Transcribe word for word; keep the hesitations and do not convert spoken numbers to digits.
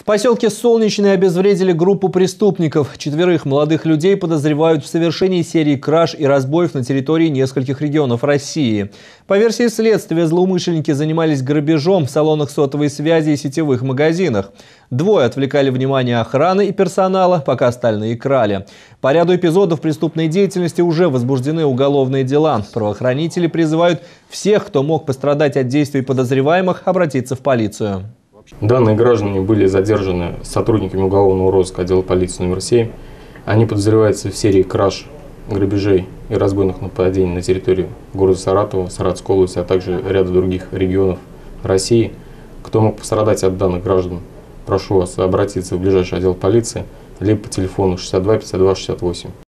В поселке Солнечный обезвредили группу преступников. Четверых молодых людей подозревают в совершении серии краж и разбоев на территории нескольких регионов России. По версии следствия, злоумышленники занимались грабежом в салонах сотовой связи и сетевых магазинах. Двое отвлекали внимание охраны и персонала, пока остальные крали. По ряду эпизодов преступной деятельности уже возбуждены уголовные дела. Правоохранители призывают всех, кто мог пострадать от действий подозреваемых, обратиться в полицию. Данные граждане были задержаны сотрудниками уголовного розыска отдела полиции номер семь. Они подозреваются в серии краж, грабежей и разбойных нападений на территории города Саратова, Саратовской области, а также ряда других регионов России. Кто мог пострадать от данных граждан, прошу вас обратиться в ближайший отдел полиции, либо по телефону шестьдесят два пятьдесят два шестьдесят восемь.